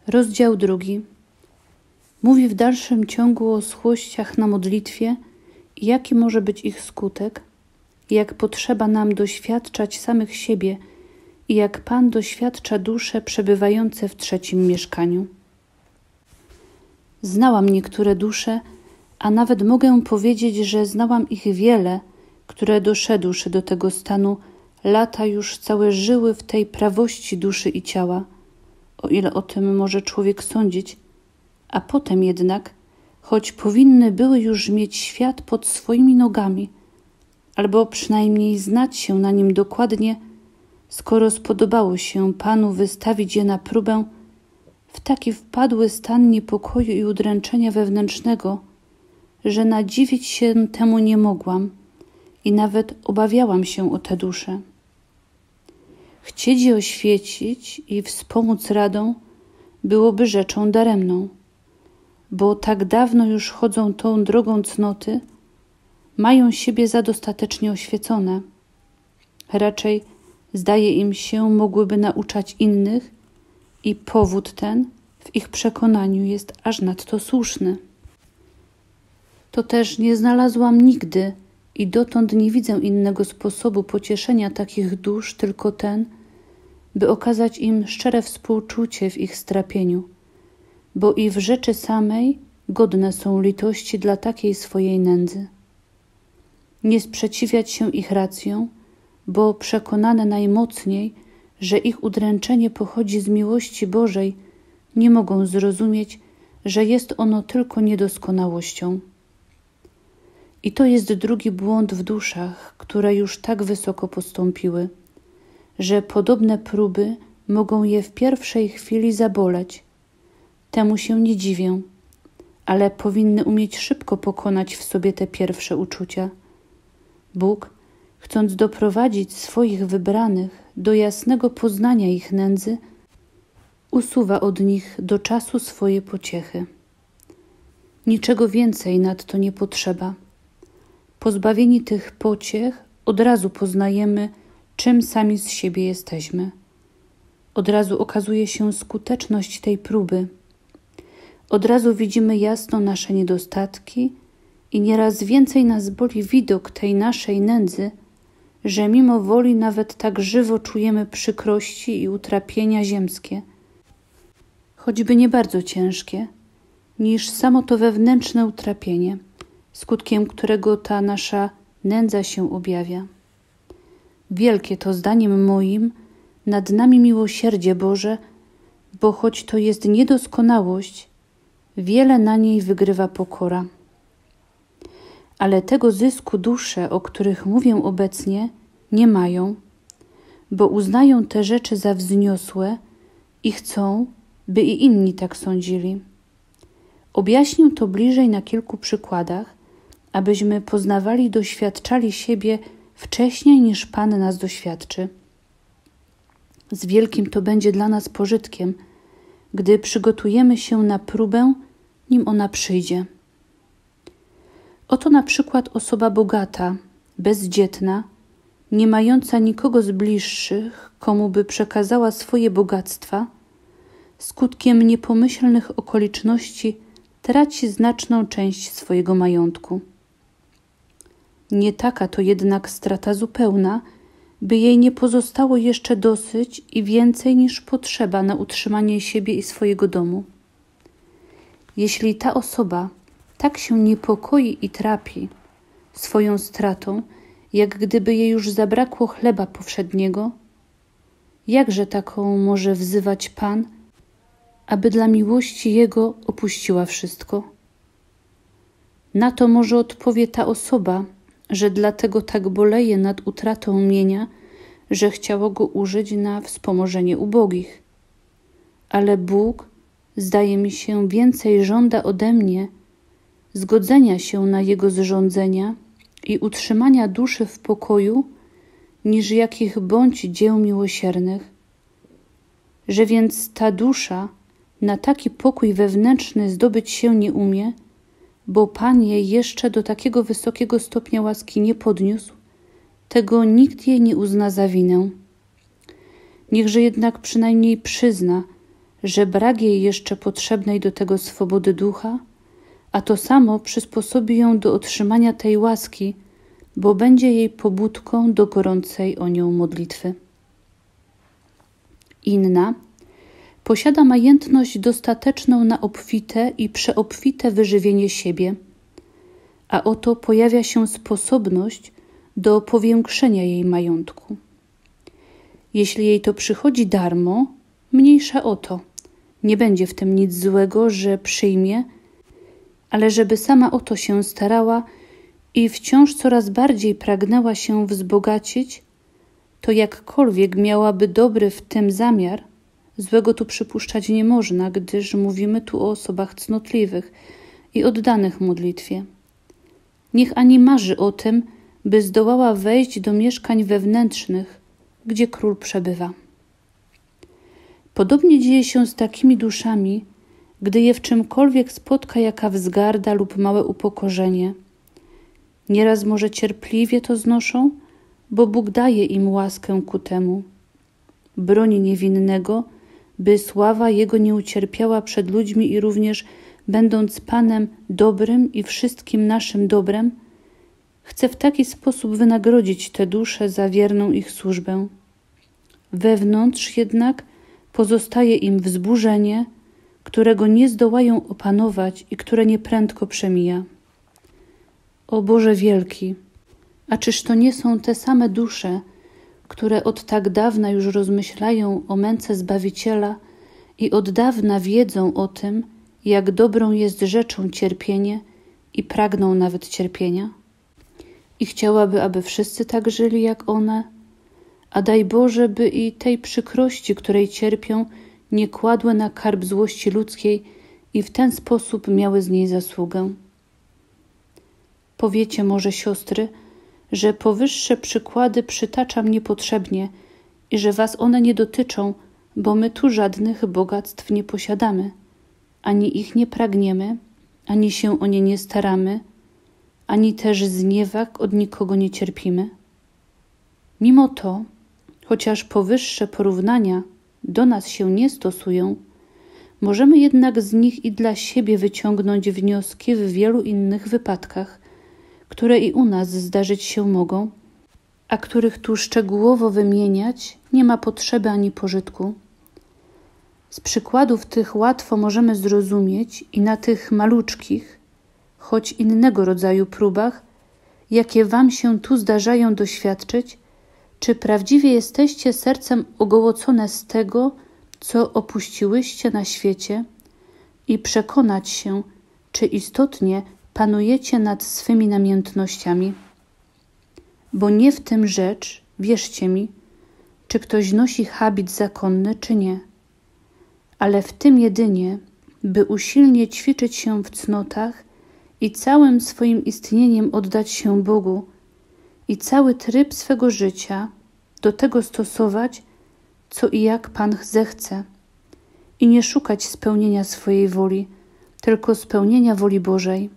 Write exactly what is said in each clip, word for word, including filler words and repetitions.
Rozdział drugi. Mówi w dalszym ciągu o złościach na modlitwie i jaki może być ich skutek, i jak potrzeba nam doświadczać samych siebie i jak Pan doświadcza dusze przebywające w trzecim mieszkaniu. Znałam niektóre dusze, a nawet mogę powiedzieć, że znałam ich wiele, które doszedłszy do tego stanu, lata już całe żyły w tej prawości duszy i ciała, o ile o tym może człowiek sądzić, a potem jednak, choć powinny były już mieć świat pod swoimi nogami, albo przynajmniej znać się na nim dokładnie, skoro spodobało się Panu wystawić je na próbę, w taki wpadły stan niepokoju i udręczenia wewnętrznego, że nadziwić się temu nie mogłam i nawet obawiałam się o te dusze. Chcieć je oświecić i wspomóc radą byłoby rzeczą daremną, bo tak dawno już chodzą tą drogą cnoty, mają siebie za dostatecznie oświecone. Raczej, zdaje im się, mogłyby nauczać innych i powód ten w ich przekonaniu jest aż nadto słuszny. To też nie znalazłam nigdy i dotąd nie widzę innego sposobu pocieszenia takich dusz, tylko ten, by okazać im szczere współczucie w ich strapieniu, bo i w rzeczy samej godne są litości dla takiej swojej nędzy. Nie sprzeciwiać się ich racją, bo przekonane najmocniej, że ich udręczenie pochodzi z miłości Bożej, nie mogą zrozumieć, że jest ono tylko niedoskonałością. I to jest drugi błąd w duszach, które już tak wysoko postąpiły, że podobne próby mogą je w pierwszej chwili zaboleć. Temu się nie dziwię, ale powinny umieć szybko pokonać w sobie te pierwsze uczucia. Bóg, chcąc doprowadzić swoich wybranych do jasnego poznania ich nędzy, usuwa od nich do czasu swoje pociechy. Niczego więcej nadto nie potrzeba. Pozbawieni tych pociech, od razu poznajemy, czym sami z siebie jesteśmy. Od razu okazuje się skuteczność tej próby. Od razu widzimy jasno nasze niedostatki i nieraz więcej nas boli widok tej naszej nędzy, że mimo woli nawet tak żywo czujemy przykrości i utrapienia ziemskie, choćby nie bardzo ciężkie, niż samo to wewnętrzne utrapienie, skutkiem którego ta nasza nędza się objawia. Wielkie to zdaniem moim nad nami miłosierdzie Boże, bo choć to jest niedoskonałość, wiele na niej wygrywa pokora. Ale tego zysku dusze, o których mówię obecnie, nie mają, bo uznają te rzeczy za wzniosłe i chcą, by i inni tak sądzili. Objaśnię to bliżej na kilku przykładach, abyśmy poznawali i doświadczali siebie wcześniej niż Pan nas doświadczy. Z wielkim to będzie dla nas pożytkiem, gdy przygotujemy się na próbę, nim ona przyjdzie. Oto na przykład osoba bogata, bezdzietna, nie mająca nikogo z bliższych, komu by przekazała swoje bogactwa, skutkiem niepomyślnych okoliczności traci znaczną część swojego majątku. Nie taka to jednak strata zupełna, by jej nie pozostało jeszcze dosyć i więcej niż potrzeba na utrzymanie siebie i swojego domu. Jeśli ta osoba tak się niepokoi i trapi swoją stratą, jak gdyby jej już zabrakło chleba powszedniego, jakże taką może wzywać Pan, aby dla miłości Jego opuściła wszystko? Na to może odpowie ta osoba, że dlatego tak boleje nad utratą mienia, że chciało go użyć na wspomożenie ubogich. Ale Bóg, zdaje mi się, więcej żąda ode mnie zgodzenia się na Jego zrządzenia i utrzymania duszy w pokoju, niż jakich bądź dzieł miłosiernych. Że więc ta dusza na taki pokój wewnętrzny zdobyć się nie umie, bo Pan jej jeszcze do takiego wysokiego stopnia łaski nie podniósł, tego nikt jej nie uzna za winę. Niechże jednak przynajmniej przyzna, że brak jej jeszcze potrzebnej do tego swobody ducha, a to samo przysposobi ją do otrzymania tej łaski, bo będzie jej pobudką do gorącej o nią modlitwy. Inna posiada majętność dostateczną na obfite i przeobfite wyżywienie siebie, a oto pojawia się sposobność do powiększenia jej majątku. Jeśli jej to przychodzi darmo, mniejsza o to. Nie będzie w tym nic złego, że przyjmie, ale żeby sama o to się starała i wciąż coraz bardziej pragnęła się wzbogacić, to jakkolwiek miałaby dobry w tym zamiar, złego tu przypuszczać nie można, gdyż mówimy tu o osobach cnotliwych i oddanych modlitwie. Niech ani marzy o tym, by zdołała wejść do mieszkań wewnętrznych, gdzie król przebywa. Podobnie dzieje się z takimi duszami, gdy je w czymkolwiek spotka jaka wzgarda lub małe upokorzenie. Nieraz może cierpliwie to znoszą, bo Bóg daje im łaskę ku temu. Broni niewinnego, by sława Jego nie ucierpiała przed ludźmi i również, będąc Panem dobrym i wszystkim naszym dobrem, chce w taki sposób wynagrodzić te dusze za wierną ich służbę. Wewnątrz jednak pozostaje im wzburzenie, którego nie zdołają opanować i które nieprędko przemija. O Boże wielki, a czyż to nie są te same dusze, które od tak dawna już rozmyślają o męce Zbawiciela i od dawna wiedzą o tym, jak dobrą jest rzeczą cierpienie i pragną nawet cierpienia? I chciałaby, aby wszyscy tak żyli jak one, a daj Boże, by i tej przykrości, której cierpią, nie kładły na karb złości ludzkiej i w ten sposób miały z niej zasługę. Powiecie może, siostry, że powyższe przykłady przytaczam niepotrzebnie i że was one nie dotyczą, bo my tu żadnych bogactw nie posiadamy, ani ich nie pragniemy, ani się o nie nie staramy, ani też zniewag od nikogo nie cierpimy. Mimo to, chociaż powyższe porównania do nas się nie stosują, możemy jednak z nich i dla siebie wyciągnąć wnioski w wielu innych wypadkach, które i u nas zdarzyć się mogą, a których tu szczegółowo wymieniać nie ma potrzeby ani pożytku. Z przykładów tych łatwo możemy zrozumieć i na tych maluczkich, choć innego rodzaju próbach, jakie wam się tu zdarzają doświadczyć, czy prawdziwie jesteście sercem ogołocone z tego, co opuściłyście na świecie, i przekonać się, czy istotnie panujecie nad swymi namiętnościami. Bo nie w tym rzecz, wierzcie mi, czy ktoś nosi habit zakonny, czy nie, ale w tym jedynie, by usilnie ćwiczyć się w cnotach i całym swoim istnieniem oddać się Bogu i cały tryb swego życia do tego stosować, co i jak Pan zechce, i nie szukać spełnienia swojej woli, tylko spełnienia woli Bożej.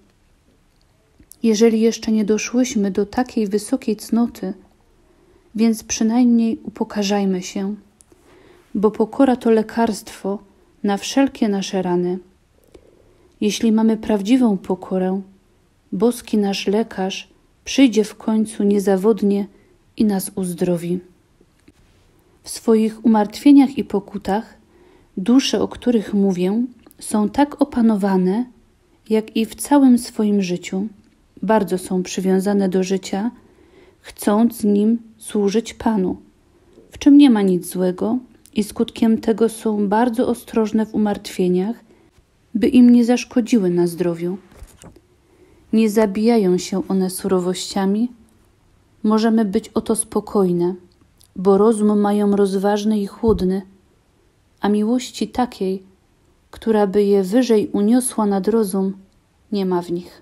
Jeżeli jeszcze nie doszłyśmy do takiej wysokiej cnoty, więc przynajmniej upokarzajmy się, bo pokora to lekarstwo na wszelkie nasze rany. Jeśli mamy prawdziwą pokorę, boski nasz lekarz przyjdzie w końcu niezawodnie i nas uzdrowi. W swoich umartwieniach i pokutach dusze, o których mówię, są tak opanowane, jak i w całym swoim życiu. Bardzo są przywiązane do życia, chcąc nim służyć Panu, w czym nie ma nic złego, i skutkiem tego są bardzo ostrożne w umartwieniach, by im nie zaszkodziły na zdrowiu. Nie zabijają się one surowościami. Możemy być o to spokojne, bo rozum mają rozważny i chłodny, a miłości takiej, która by je wyżej uniosła nad rozum, nie ma w nich.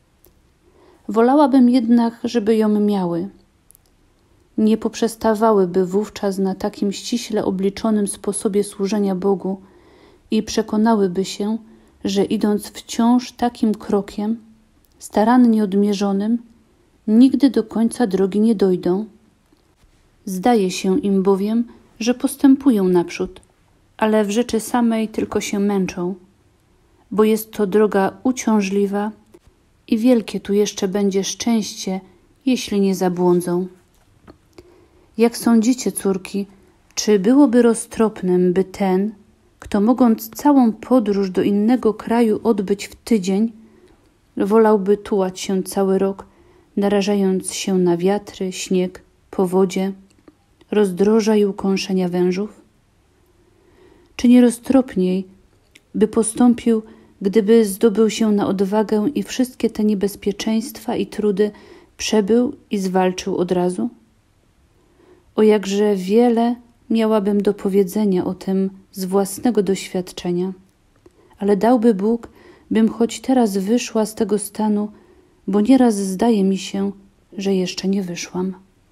Wolałabym jednak, żeby ją miały. Nie poprzestawałyby wówczas na takim ściśle obliczonym sposobie służenia Bogu i przekonałyby się, że idąc wciąż takim krokiem, starannie odmierzonym, nigdy do końca drogi nie dojdą. Zdaje się im bowiem, że postępują naprzód, ale w rzeczy samej tylko się męczą, bo jest to droga uciążliwa i wielkie tu jeszcze będzie szczęście, jeśli nie zabłądzą. Jak sądzicie, córki, czy byłoby roztropnym, by ten, kto mogąc całą podróż do innego kraju odbyć w tydzień, wolałby tułać się cały rok, narażając się na wiatry, śnieg, powodzie, rozdroża i ukąszenia wężów? Czy nie roztropniej by postąpił, gdyby zdobył się na odwagę i wszystkie te niebezpieczeństwa i trudy przebył i zwalczył od razu? O jakże wiele miałabym do powiedzenia o tym z własnego doświadczenia, ale dałby Bóg, bym choć teraz wyszła z tego stanu, bo nieraz zdaje mi się, że jeszcze nie wyszłam.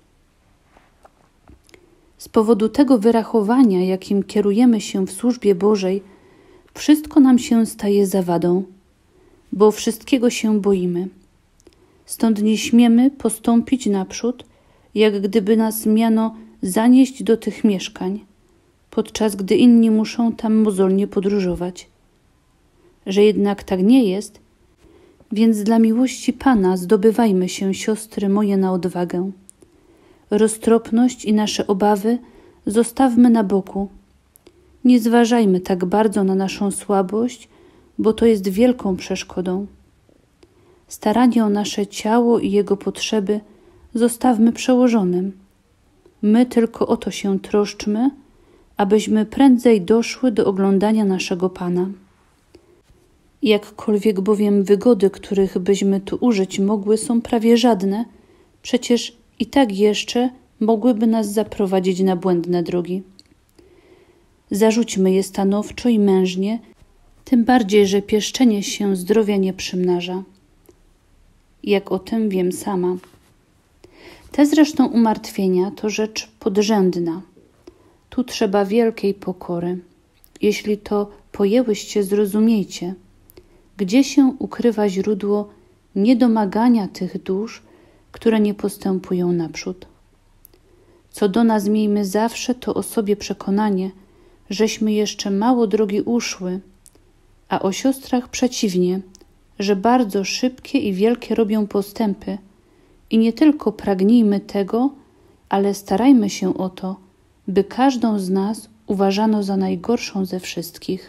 Z powodu tego wyrachowania, jakim kierujemy się w służbie Bożej, wszystko nam się staje zawadą, bo wszystkiego się boimy. Stąd nie śmiemy postąpić naprzód, jak gdyby nas miano zanieść do tych mieszkań, podczas gdy inni muszą tam mozolnie podróżować. Że jednak tak nie jest, więc dla miłości Pana zdobywajmy się, siostry moje, na odwagę. Roztropność i nasze obawy zostawmy na boku. Nie zważajmy tak bardzo na naszą słabość, bo to jest wielką przeszkodą. Staranie o nasze ciało i jego potrzeby zostawmy przełożonym. My tylko o to się troszczmy, abyśmy prędzej doszły do oglądania naszego Pana. Jakkolwiek bowiem wygody, których byśmy tu użyć mogły, są prawie żadne, przecież i tak jeszcze mogłyby nas zaprowadzić na błędne drogi. Zarzućmy je stanowczo i mężnie, tym bardziej, że pieszczenie się zdrowia nie przymnaża. Jak o tym wiem sama. Te zresztą umartwienia to rzecz podrzędna. Tu trzeba wielkiej pokory. Jeśli to pojęłyście, zrozumiejcie, gdzie się ukrywa źródło niedomagania tych dusz, które nie postępują naprzód. Co do nas miejmy zawsze to o sobie przekonanie, żeśmy jeszcze mało drogi uszły, a o siostrach przeciwnie, że bardzo szybkie i wielkie robią postępy i nie tylko pragnijmy tego, ale starajmy się o to, by każdą z nas uważano za najgorszą ze wszystkich.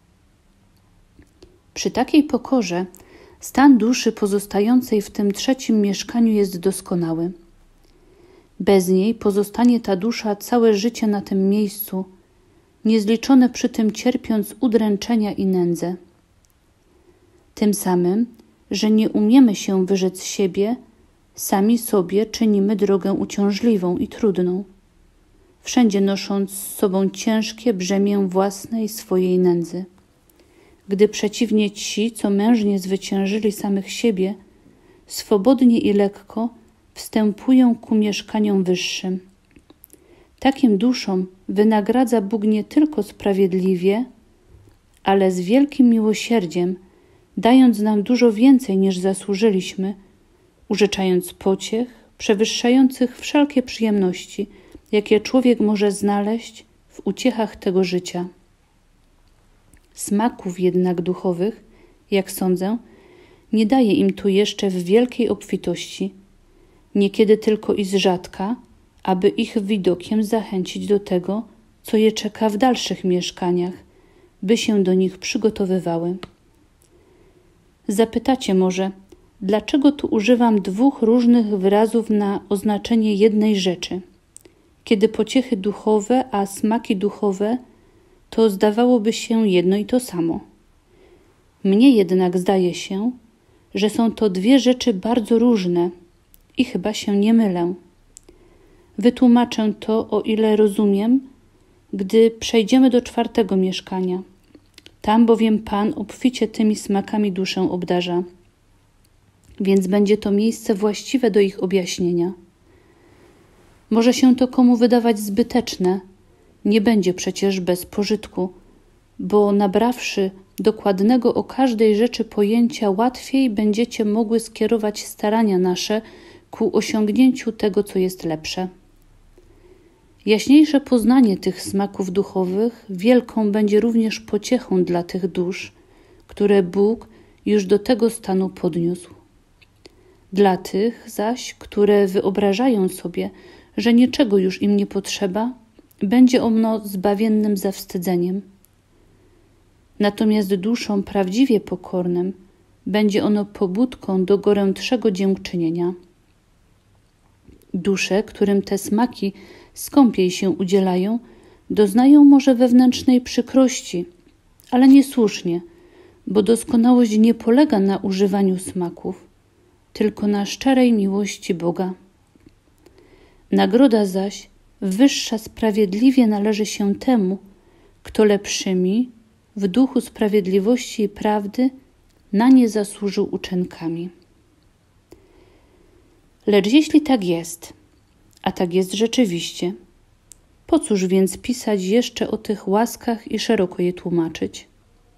Przy takiej pokorze stan duszy pozostającej w tym trzecim mieszkaniu jest doskonały. Bez niej pozostanie ta dusza całe życie na tym miejscu, niezliczone przy tym cierpiąc udręczenia i nędzę. Tym samym, że nie umiemy się wyrzec siebie, sami sobie czynimy drogę uciążliwą i trudną, wszędzie nosząc z sobą ciężkie brzemię własnej swojej nędzy. Gdy przeciwnie ci, co mężnie zwyciężyli samych siebie, swobodnie i lekko wstępują ku mieszkaniom wyższym. Takim duszom wynagradza Bóg nie tylko sprawiedliwie, ale z wielkim miłosierdziem, dając nam dużo więcej niż zasłużyliśmy, użyczając pociech przewyższających wszelkie przyjemności, jakie człowiek może znaleźć w uciechach tego życia. Smaków jednak duchowych, jak sądzę, nie daje im tu jeszcze w wielkiej obfitości, niekiedy tylko i z rzadka, aby ich widokiem zachęcić do tego, co je czeka w dalszych mieszkaniach, by się do nich przygotowywały. Zapytacie może, dlaczego tu używam dwóch różnych wyrazów na oznaczenie jednej rzeczy, kiedy pociechy duchowe, a smaki duchowe to zdawałoby się jedno i to samo. Mnie jednak zdaje się, że są to dwie rzeczy bardzo różne i chyba się nie mylę. Wytłumaczę to, o ile rozumiem, gdy przejdziemy do czwartego mieszkania. Tam bowiem Pan obficie tymi smakami duszę obdarza, więc będzie to miejsce właściwe do ich objaśnienia. Może się to komu wydawać zbyteczne, nie będzie przecież bez pożytku, bo nabrawszy dokładnego o każdej rzeczy pojęcia, łatwiej będziecie mogły skierować starania nasze ku osiągnięciu tego, co jest lepsze. Jaśniejsze poznanie tych smaków duchowych wielką będzie również pociechą dla tych dusz, które Bóg już do tego stanu podniósł. Dla tych zaś, które wyobrażają sobie, że niczego już im nie potrzeba, będzie ono zbawiennym zawstydzeniem. Natomiast duszom prawdziwie pokornym będzie ono pobudką do gorętszego dziękczynienia. Dusze, którym te smaki skąpiej się udzielają, doznają może wewnętrznej przykrości, ale niesłusznie, bo doskonałość nie polega na używaniu smaków, tylko na szczerej miłości Boga. Nagroda zaś wyższa sprawiedliwie należy się temu, kto lepszymi, w duchu sprawiedliwości i prawdy, na nie zasłużył uczynkami. Lecz jeśli tak jest, a tak jest rzeczywiście, po cóż więc pisać jeszcze o tych łaskach i szeroko je tłumaczyć?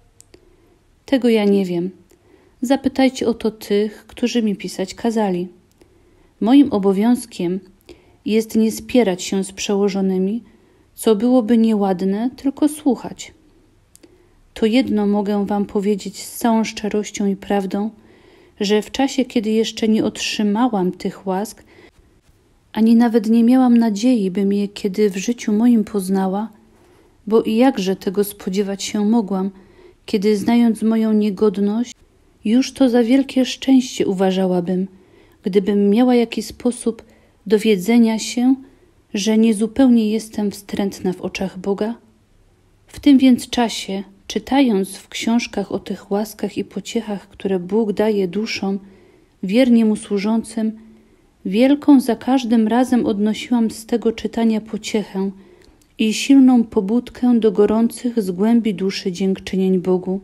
Tego ja nie wiem. Zapytajcie o to tych, którzy mi pisać kazali. Moim obowiązkiem jest nie spierać się z przełożonymi, co byłoby nieładne, tylko słuchać. To jedno mogę wam powiedzieć z całą szczerością i prawdą, że w czasie, kiedy jeszcze nie otrzymałam tych łask, ani nawet nie miałam nadziei, bym je kiedy w życiu moim poznała, bo i jakże tego spodziewać się mogłam, kiedy znając moją niegodność, już to za wielkie szczęście uważałabym, gdybym miała jakiś sposób dowiedzenia się, że niezupełnie jestem wstrętna w oczach Boga. W tym więc czasie, czytając w książkach o tych łaskach i pociechach, które Bóg daje duszom, wiernie Mu służącym, wielką za każdym razem odnosiłam z tego czytania pociechę i silną pobudkę do gorących z głębi duszy dziękczynień Bogu.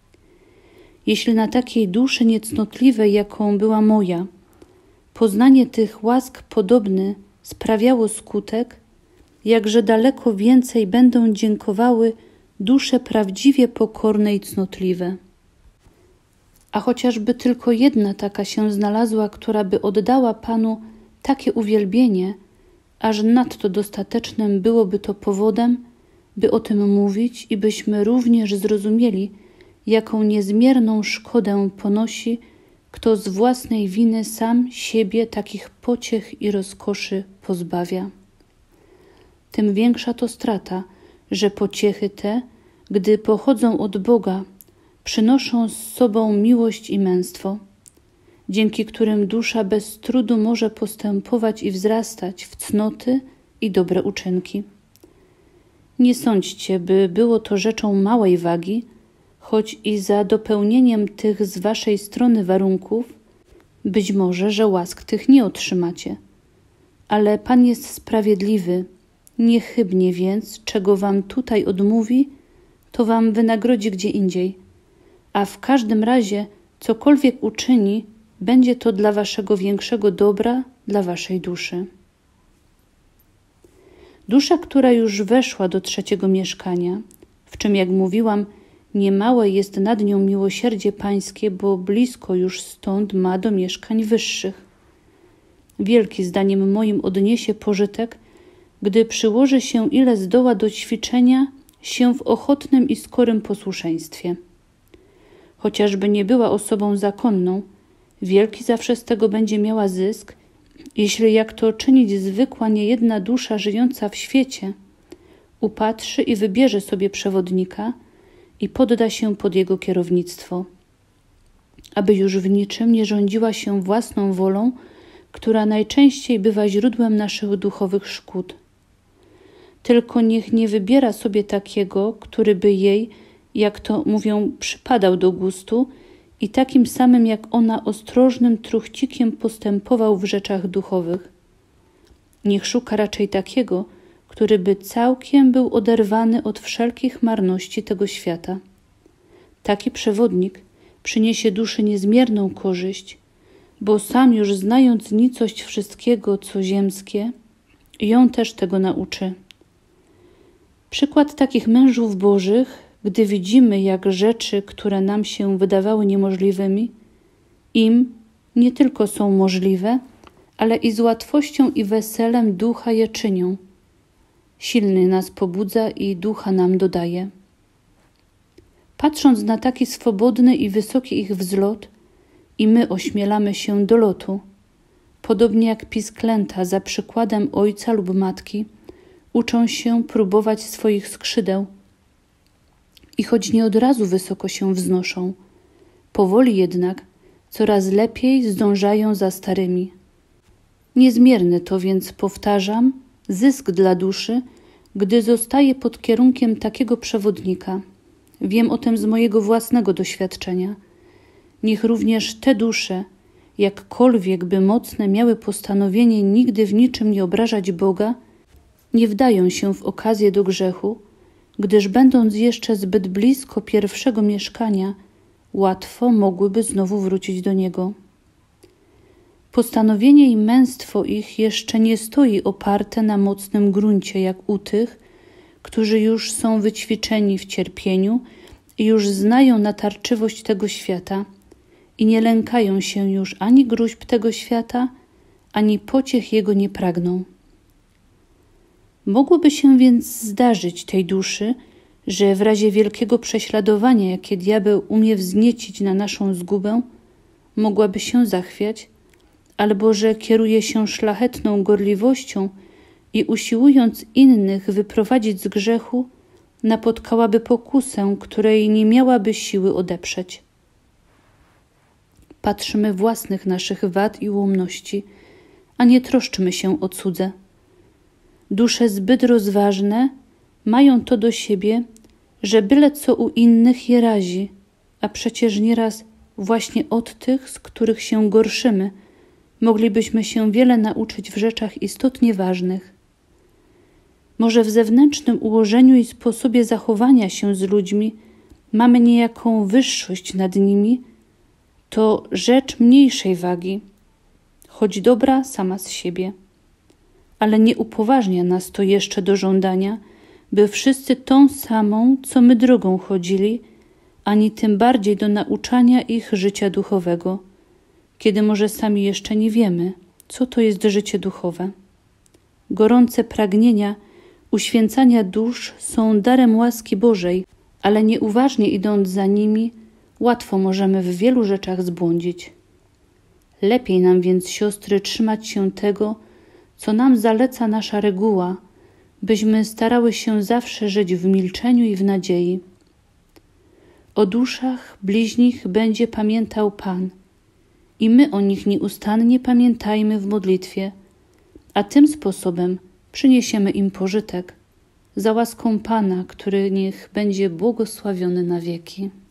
Jeśli na takiej duszy niecnotliwej, jaką była moja, poznanie tych łask podobny sprawiało skutek, jakże daleko więcej będą dziękowały dusze prawdziwie pokorne i cnotliwe. A chociażby tylko jedna taka się znalazła, która by oddała Panu takie uwielbienie, aż nadto dostatecznym byłoby to powodem, by o tym mówić i byśmy również zrozumieli, jaką niezmierną szkodę ponosi, kto z własnej winy sam siebie takich pociech i rozkoszy pozbawia. Tym większa to strata, że pociechy te, gdy pochodzą od Boga, przynoszą z sobą miłość i męstwo, dzięki którym dusza bez trudu może postępować i wzrastać w cnoty i dobre uczynki. Nie sądźcie, by było to rzeczą małej wagi, choć i za dopełnieniem tych z waszej strony warunków, być może, że łask tych nie otrzymacie. Ale Pan jest sprawiedliwy, niechybnie więc, czego wam tutaj odmówi, to wam wynagrodzi gdzie indziej. A w każdym razie, cokolwiek uczyni, będzie to dla waszego większego dobra, dla waszej duszy. Dusza, która już weszła do trzeciego mieszkania, w czym, jak mówiłam, niemałe jest nad nią miłosierdzie Pańskie, bo blisko już stąd ma do mieszkań wyższych. Wielki, zdaniem moim, odniesie pożytek, gdy przyłoży się ile zdoła do ćwiczenia się w ochotnym i skorym posłuszeństwie. Chociażby nie była osobą zakonną, wielki zawsze z tego będzie miała zysk, jeśli, jak to czynić zwykła niejedna dusza żyjąca w świecie, upatrzy i wybierze sobie przewodnika i podda się pod jego kierownictwo, aby już w niczym nie rządziła się własną wolą, która najczęściej bywa źródłem naszych duchowych szkód. Tylko niech nie wybiera sobie takiego, który by jej, jak to mówią, przypadał do gustu i takim samym jak ona ostrożnym truchcikiem postępował w rzeczach duchowych. Niech szuka raczej takiego, który by całkiem był oderwany od wszelkich marności tego świata. Taki przewodnik przyniesie duszy niezmierną korzyść, bo sam już znając nicość wszystkiego, co ziemskie, ją też tego nauczy. Przykład takich mężów bożych, gdy widzimy, jak rzeczy, które nam się wydawały niemożliwymi, im nie tylko są możliwe, ale i z łatwością i weselem ducha je czynią. silny nas pobudza i ducha nam dodaje. Patrząc na taki swobodny i wysoki ich wzlot, i my ośmielamy się do lotu, podobnie jak pisklęta za przykładem ojca lub matki, uczą się próbować swoich skrzydeł. I choć nie od razu wysoko się wznoszą, powoli jednak coraz lepiej zdążają za starymi. Niezmierny to więc, powtarzam, zysk dla duszy, gdy zostaje pod kierunkiem takiego przewodnika. Wiem o tym z mojego własnego doświadczenia. Niech również te dusze, jakkolwiek by mocne miały postanowienie nigdy w niczym nie obrażać Boga, nie wdają się w okazję do grzechu, gdyż będąc jeszcze zbyt blisko pierwszego mieszkania, łatwo mogłyby znowu wrócić do niego. Postanowienie i męstwo ich jeszcze nie stoi oparte na mocnym gruncie, jak u tych, którzy już są wyćwiczeni w cierpieniu i już znają natarczywość tego świata i nie lękają się już ani gróźb tego świata, ani pociech jego nie pragną. Mogłoby się więc zdarzyć tej duszy, że w razie wielkiego prześladowania, jakie diabeł umie wzniecić na naszą zgubę, mogłaby się zachwiać, albo że kieruje się szlachetną gorliwością i usiłując innych wyprowadzić z grzechu, napotkałaby pokusę, której nie miałaby siły odeprzeć. Patrzmy własnych naszych wad i ułomności, a nie troszczmy się o cudze. Dusze zbyt rozważne mają to do siebie, że byle co u innych je razi, a przecież nieraz właśnie od tych, z których się gorszymy, moglibyśmy się wiele nauczyć w rzeczach istotnie ważnych. Może w zewnętrznym ułożeniu i sposobie zachowania się z ludźmi mamy niejaką wyższość nad nimi, to rzecz mniejszej wagi, choć dobra sama z siebie. Ale nie upoważnia nas to jeszcze do żądania, by wszyscy tą samą, co my drogą chodzili, ani tym bardziej do nauczania ich życia duchowego, kiedy może sami jeszcze nie wiemy, co to jest życie duchowe. Gorące pragnienia uświęcania dusz są darem łaski Bożej, ale nieuważnie idąc za nimi, łatwo możemy w wielu rzeczach zbłądzić. Lepiej nam więc, siostry, trzymać się tego, co nam zaleca nasza reguła, byśmy starały się zawsze żyć w milczeniu i w nadziei. O duszach bliźnich będzie pamiętał Pan i my o nich nieustannie pamiętajmy w modlitwie, a tym sposobem przyniesiemy im pożytek za łaską Pana, który niech będzie błogosławiony na wieki.